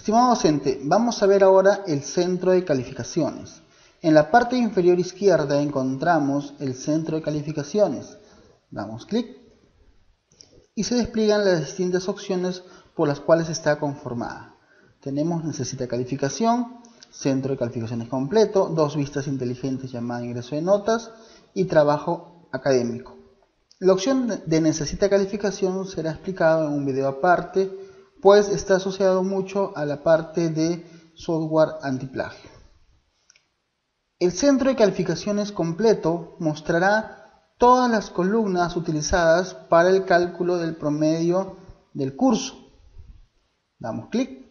Estimado docente, vamos a ver ahora el centro de calificaciones. En la parte inferior izquierda encontramos el centro de calificaciones. Damos clic y se despliegan las distintas opciones por las cuales está conformada. Tenemos necesita calificación, centro de calificaciones completo, dos vistas inteligentes llamada ingreso de notas y trabajo académico. La opción de necesita calificación será explicado en un video aparte, pues está asociado mucho a la parte de software antiplagio. El centro de calificaciones completo mostrará todas las columnas utilizadas para el cálculo del promedio del curso. Damos clic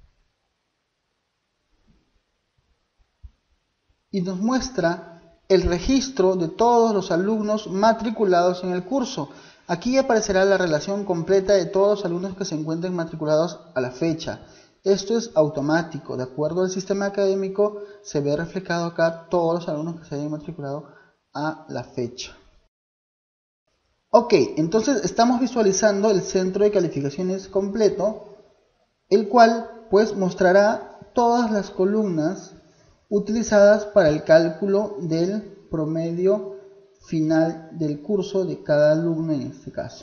y nos muestra el registro de todos los alumnos matriculados en el curso. Aquí aparecerá la relación completa de todos los alumnos que se encuentren matriculados a la fecha. Esto es automático, de acuerdo al sistema académico se ve reflejado acá todos los alumnos que se hayan matriculado a la fecha. Ok, entonces estamos visualizando el centro de calificaciones completo, el cual pues mostrará todas las columnas utilizadas para el cálculo del promedio final del curso de cada alumno en este caso.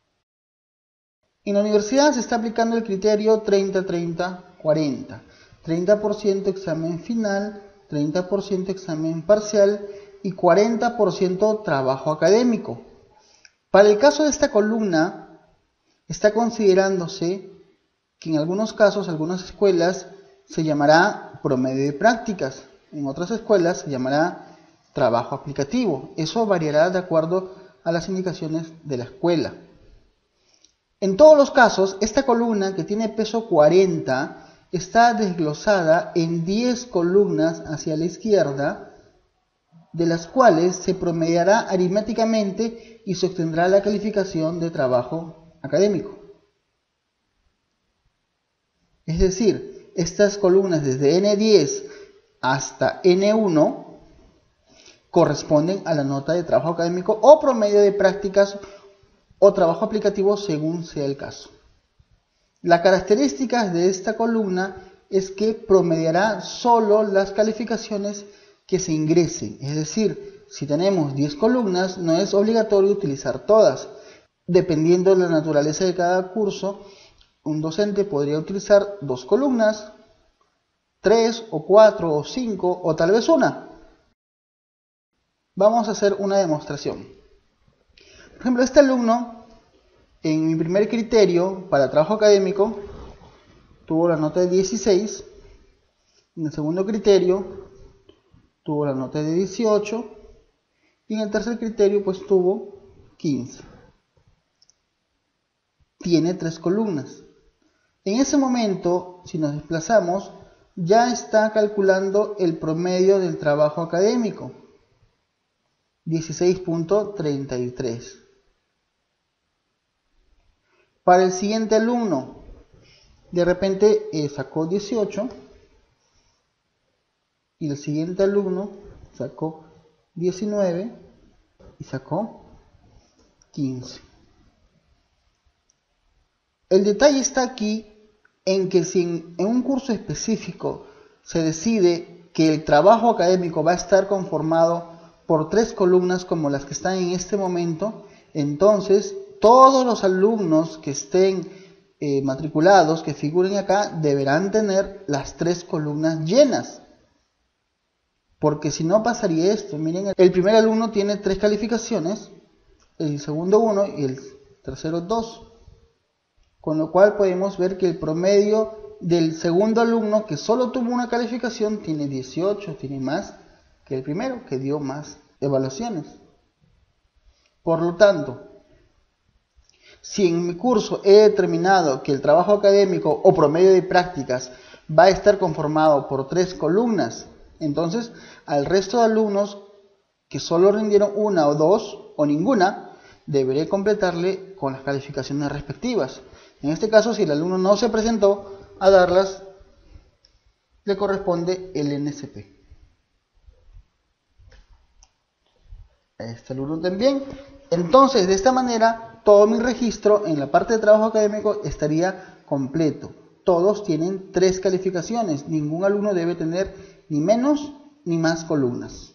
En la universidad se está aplicando el criterio 30-30-40. 30% examen final, 30% examen parcial y 40% trabajo académico. Para el caso de esta columna, está considerándose que en algunos casos, algunas escuelas, se llamará promedio de prácticas. En otras escuelas se llamará trabajo aplicativo. Eso variará de acuerdo a las indicaciones de la escuela. En todos los casos, esta columna que tiene peso 40 está desglosada en 10 columnas hacia la izquierda, de las cuales se promediará aritméticamente y se obtendrá la calificación de trabajo académico. Es decir, estas columnas desde N10 hasta N1 corresponden a la nota de trabajo académico o promedio de prácticas o trabajo aplicativo según sea el caso. La característica de esta columna es que promediará solo las calificaciones que se ingresen. Es decir, si tenemos 10 columnas, no es obligatorio utilizar todas. Dependiendo de la naturaleza de cada curso, un docente podría utilizar 2 columnas, 3 o 4 o 5 o tal vez una. Vamos a hacer una demostración. Por ejemplo, este alumno, en mi primer criterio para trabajo académico, tuvo la nota de 16. En el segundo criterio, tuvo la nota de 18. Y en el tercer criterio, pues tuvo 15. Tiene 3 columnas. En ese momento, si nos desplazamos, ya está calculando el promedio del trabajo académico. 16.33. Para el siguiente alumno, de repente sacó 18 y el siguiente alumno sacó 19 y sacó 15. El detalle está aquí en que si en un curso específico se decide que el trabajo académico va a estar conformado por 3 columnas como las que están en este momento, entonces todos los alumnos que estén matriculados, que figuren acá, deberán tener las 3 columnas llenas. Porque si no pasaría esto. Miren, el primer alumno tiene 3 calificaciones, el segundo 1 y el tercero 2. Con lo cual podemos ver que el promedio del segundo alumno, que solo tuvo una calificación, tiene 18, tiene más que el primero, que dio más evaluaciones. Por lo tanto, si en mi curso he determinado que el trabajo académico o promedio de prácticas va a estar conformado por 3 columnas, entonces al resto de alumnos que solo rindieron 1 o 2 o ninguna, deberé completarle con las calificaciones respectivas. En este caso, si el alumno no se presentó a darlas, le corresponde el NSP. A este alumno también. Entonces, de esta manera, todo mi registro en la parte de trabajo académico estaría completo. todos tienen 3 calificaciones. Ningún alumno debe tener ni menos ni más columnas.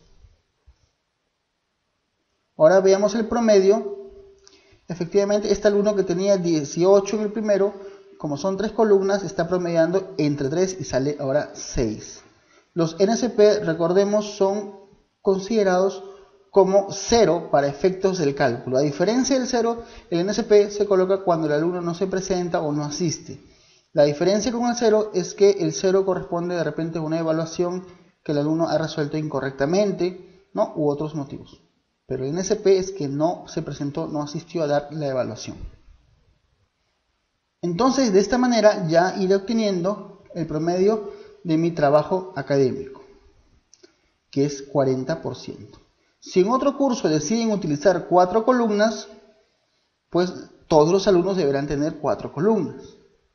Ahora veamos el promedio. Efectivamente, este alumno que tenía 18 en el primero, como son 3 columnas, está promediando entre 3 y sale ahora 6. Los NSP, recordemos, son considerados como 0 para efectos del cálculo. A diferencia del 0, el NSP se coloca cuando el alumno no se presenta o no asiste. La diferencia con el 0 es que el 0 corresponde de repente a una evaluación que el alumno ha resuelto incorrectamente, ¿no? U otros motivos. Pero el NSP es que no se presentó, no asistió a dar la evaluación. Entonces, de esta manera ya iré obteniendo el promedio de mi trabajo académico, que es 40%. Si en otro curso deciden utilizar 4 columnas, pues todos los alumnos deberán tener 4 columnas.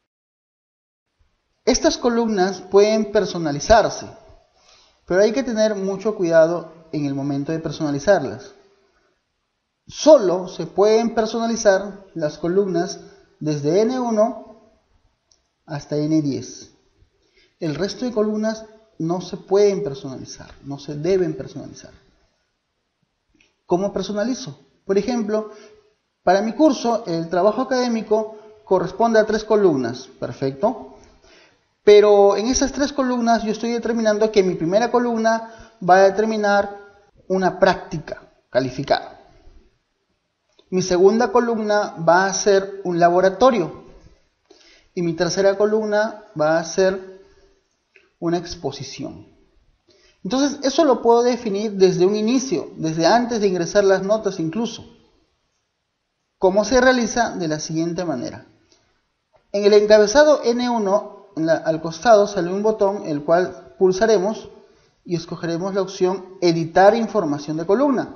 Estas columnas pueden personalizarse, pero hay que tener mucho cuidado en el momento de personalizarlas. Solo se pueden personalizar las columnas desde N1 hasta N10. El resto de columnas no se pueden personalizar, no se deben personalizar. ¿Cómo personalizo? Por ejemplo, para mi curso el trabajo académico corresponde a 3 columnas, perfecto. Pero en esas 3 columnas yo estoy determinando que mi primera columna va a determinar una práctica calificada. Mi segunda columna va a ser un laboratorio. Y mi tercera columna va a ser una exposición. Entonces, eso lo puedo definir desde un inicio, desde antes de ingresar las notas incluso. ¿Cómo se realiza? De la siguiente manera. En el encabezado N1, al costado sale un botón el cual pulsaremos y escogeremos la opción editar información de columna,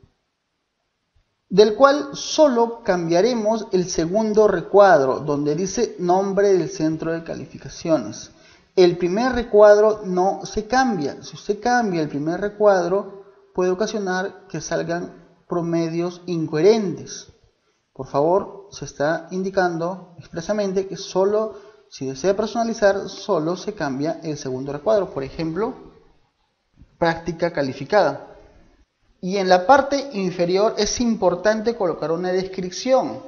del cual solo cambiaremos el segundo recuadro donde dice nombre del centro de calificaciones. El primer recuadro no se cambia. Si usted cambia el primer recuadro puede ocasionar que salgan promedios incoherentes. Por favor, se está indicando expresamente que solo, si desea personalizar, solo se cambia el segundo recuadro. Por ejemplo, práctica calificada. Y en la parte inferior es importante colocar una descripción.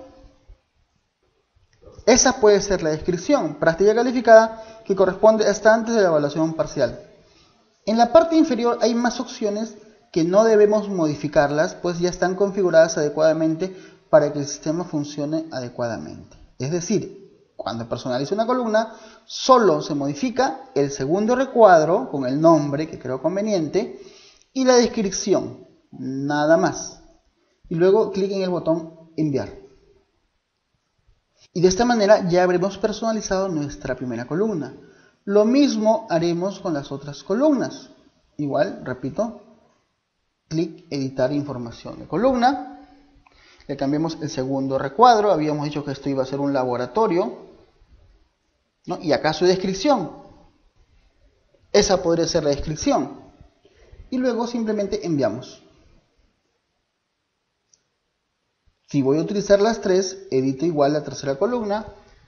Esa puede ser la descripción, práctica calificada, que corresponde hasta antes de la evaluación parcial. En la parte inferior hay más opciones que no debemos modificarlas, pues ya están configuradas adecuadamente para que el sistema funcione adecuadamente. Es decir, cuando personalizo una columna, solo se modifica el segundo recuadro con el nombre que creo conveniente y la descripción, nada más. Y luego clic en el botón enviar. Y de esta manera ya habremos personalizado nuestra primera columna. Lo mismo haremos con las otras columnas. Igual, repito, clic editar información de columna. Le cambiamos el segundo recuadro. Habíamos dicho que esto iba a ser un laboratorio, ¿no? Y acá su descripción. Esa podría ser la descripción. Y luego simplemente enviamos. Si voy a utilizar las 3, edito igual la tercera columna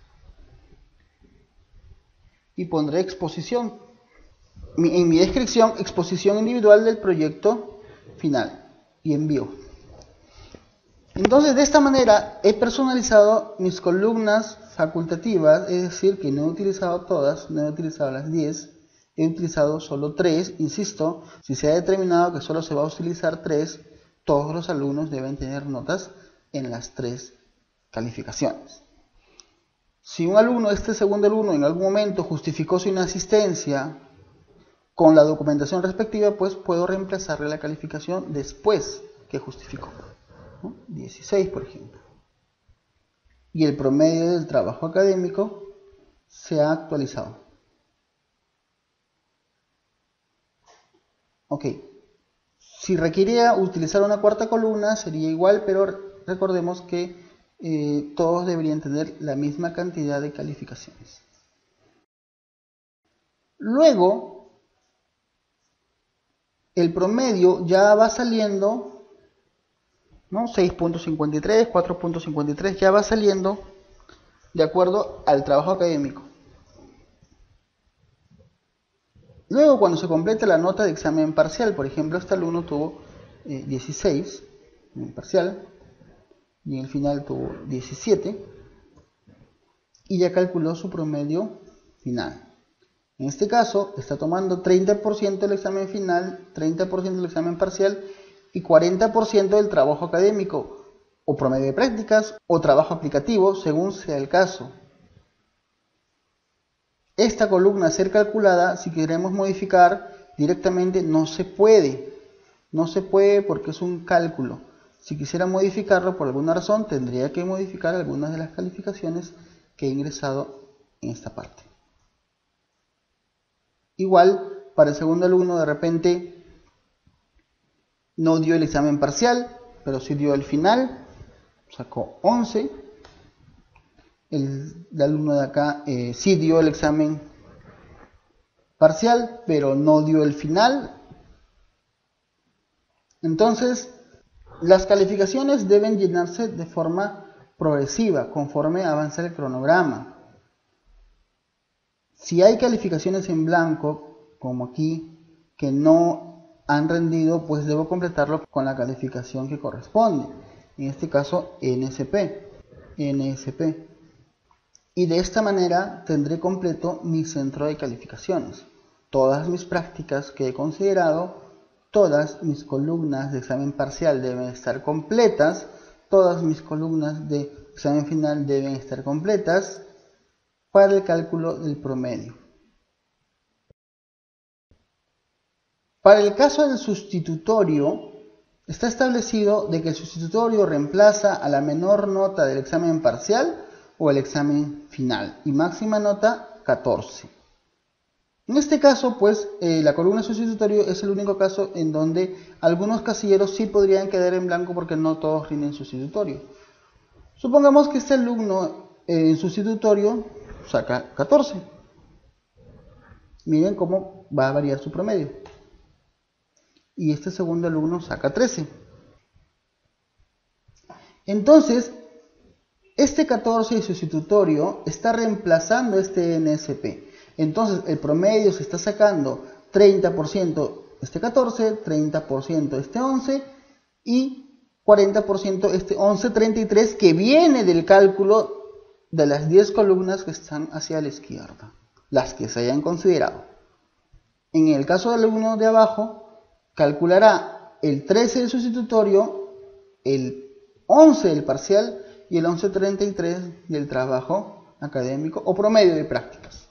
y pondré exposición. En mi descripción, exposición individual del proyecto final y envío. Entonces, de esta manera he personalizado mis columnas facultativas, es decir, que no he utilizado todas, no he utilizado las 10, he utilizado solo 3. Insisto, si se ha determinado que solo se va a utilizar 3, todos los alumnos deben tener notas en las 3 calificaciones. Si un alumno, este segundo alumno, en algún momento justificó su inasistencia con la documentación respectiva, pues puedo reemplazarle la calificación después que justificó, ¿no? 16, por ejemplo. Y el promedio del trabajo académico se ha actualizado. Ok. Si requiriera utilizar una cuarta columna sería igual, pero recordemos que todos deberían tener la misma cantidad de calificaciones. Luego, el promedio ya va saliendo, ¿no? 6.53, 4.53, ya va saliendo de acuerdo al trabajo académico. Luego, cuando se completa la nota de examen parcial, por ejemplo, este alumno tuvo 16 en el parcial y en el final tuvo 17 y ya calculó su promedio final. En este caso, está tomando 30% del examen final, 30% del examen parcial y 40% del trabajo académico, o promedio de prácticas, o trabajo aplicativo, según sea el caso. Esta columna a ser calculada, si queremos modificar directamente, no se puede. No se puede porque es un cálculo. Si quisiera modificarlo por alguna razón, tendría que modificar algunas de las calificaciones que he ingresado en esta parte. Igual, para el segundo alumno de repente no dio el examen parcial, pero sí dio el final, sacó 11. El alumno de acá sí dio el examen parcial, pero no dio el final. Entonces, las calificaciones deben llenarse de forma progresiva, conforme avanza el cronograma. Si hay calificaciones en blanco, como aquí, que no han rendido, pues debo completarlo con la calificación que corresponde. En este caso, NSP. Y de esta manera tendré completo mi centro de calificaciones. Todas mis prácticas que he considerado, todas mis columnas de examen parcial deben estar completas, todas mis columnas de examen final deben estar completas para el cálculo del promedio. Para el caso del sustitutorio, está establecido de que el sustitutorio reemplaza a la menor nota del examen parcial o el examen final y máxima nota 14. En este caso, pues, la columna sustitutorio es el único caso en donde algunos casilleros sí podrían quedar en blanco porque no todos rinden sustitutorio. Supongamos que este alumno en sustitutorio saca 14. Miren cómo va a variar su promedio. Y este segundo alumno saca 13. Entonces, este 14 sustitutorio está reemplazando este NSP. Entonces, el promedio se está sacando 30% este 14, 30% este 11 y 40% este 11.33 que viene del cálculo de las 10 columnas que están hacia la izquierda, las que se hayan considerado. En el caso del alumno de abajo, calculará el 13 del sustitutorio, el 11 del parcial y el 11.33 del trabajo académico o promedio de prácticas.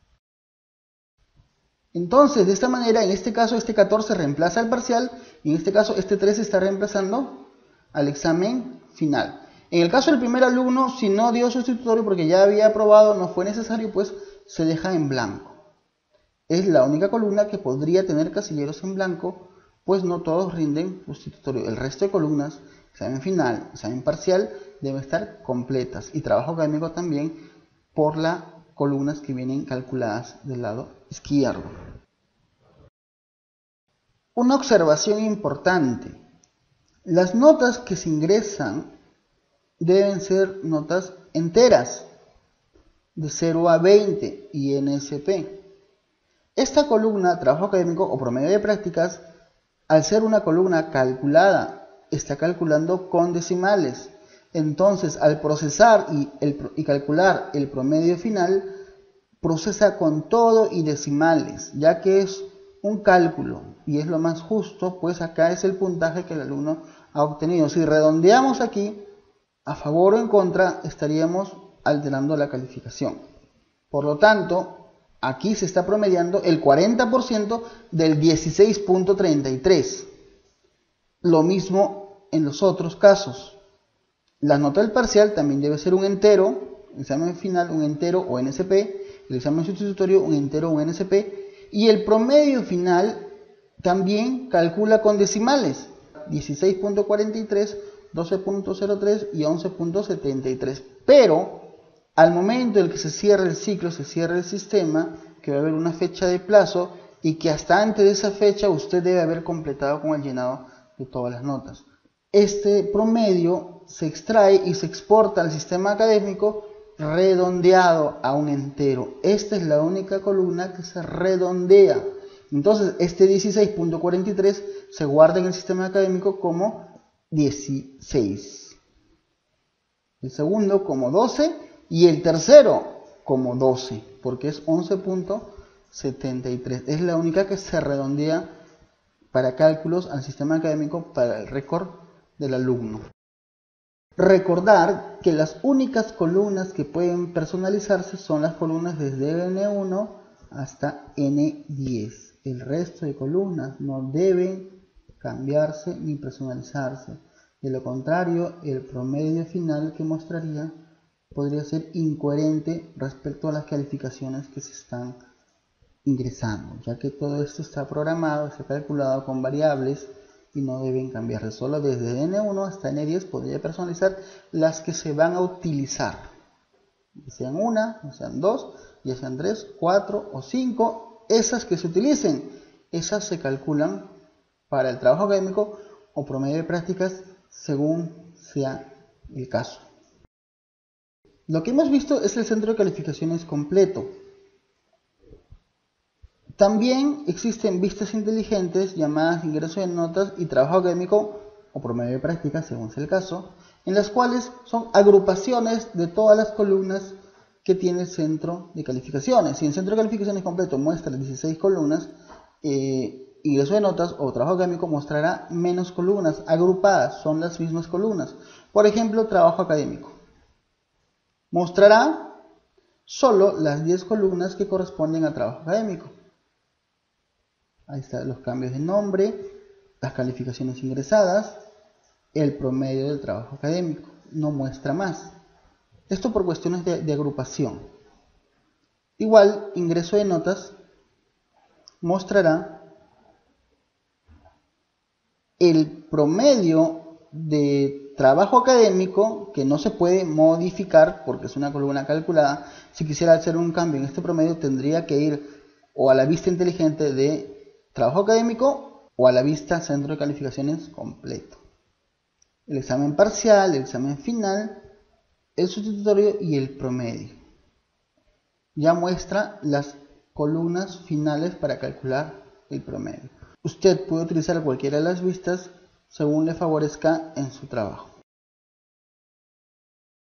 Entonces, de esta manera, en este caso, este 14 reemplaza al parcial y en este caso, este 13 está reemplazando al examen final. En el caso del primer alumno, si no dio sustitutorio porque ya había aprobado, no fue necesario, pues se deja en blanco. Es la única columna que podría tener casilleros en blanco, pues no todos rinden sustitutorio. El resto de columnas, examen final, examen parcial, deben estar completas. Y trabajo académico también por las columnas que vienen calculadas del lado izquierdo. Una observación importante. Las notas que se ingresan deben ser notas enteras, de 0 a 20 y NSP. Esta columna, trabajo académico o promedio de prácticas, al ser una columna calculada, está calculando con decimales. Entonces, al procesar y calcular el promedio final, procesa con todo y decimales, ya que es un cálculo y es lo más justo, pues acá es el puntaje que el alumno ha obtenido. Si redondeamos aquí, a favor o en contra, estaríamos alterando la calificación. Por lo tanto, aquí se está promediando el 40% del 16.33. Lo mismo en los otros casos. La nota del parcial también debe ser un entero, el examen final un entero o NSP, el examen sustitutorio un entero o NSP, y el promedio final también calcula con decimales, 16.43, 12.03 y 11.73. Pero al momento en que se cierre el ciclo, se cierre el sistema, que va a haber una fecha de plazo y que hasta antes de esa fecha usted debe haber completado con el llenado de todas las notas. Este promedio se extrae y se exporta al sistema académico redondeado a un entero. Esta es la única columna que se redondea. Entonces, este 16.43 se guarda en el sistema académico como 16. El segundo como 12 y el tercero como 12, porque es 11.73. Es la única que se redondea para cálculos al sistema académico para el récord del alumno. Recordar que las únicas columnas que pueden personalizarse son las columnas desde N1 hasta N10. El resto de columnas no deben cambiarse ni personalizarse. De lo contrario, el promedio final que mostraría podría ser incoherente respecto a las calificaciones que se están ingresando, ya que todo esto está programado, está calculado con variables y no deben cambiarse. Solo desde N1 hasta N10 podría personalizar las que se van a utilizar, ya sean una, ya sean dos, ya sean 3, 4 o 5. Esas que se utilicen, esas se calculan para el trabajo académico o promedio de prácticas según sea el caso. Lo que hemos visto es el centro de calificaciones completo. También existen vistas inteligentes llamadas ingreso de notas y trabajo académico o promedio de prácticas según sea el caso, en las cuales son agrupaciones de todas las columnas que tiene el centro de calificaciones. Si el centro de calificaciones completo muestra 16 columnas, ingreso de notas o trabajo académico mostrará menos columnas agrupadas, son las mismas columnas. Por ejemplo, trabajo académico mostrará solo las 10 columnas que corresponden a trabajo académico. Ahí están los cambios de nombre, las calificaciones ingresadas, el promedio del trabajo académico. No muestra más. Esto por cuestiones de agrupación. Igual, ingreso de notas mostrará el promedio de trabajo académico, que no se puede modificar porque es una columna calculada. Si quisiera hacer un cambio en este promedio, tendría que ir o a la vista inteligente de trabajo académico o a la vista centro de calificaciones completo. El examen parcial, el examen final, el sustitutorio y el promedio. Ya muestra las columnas finales para calcular el promedio. Usted puede utilizar cualquiera de las vistas según le favorezca en su trabajo.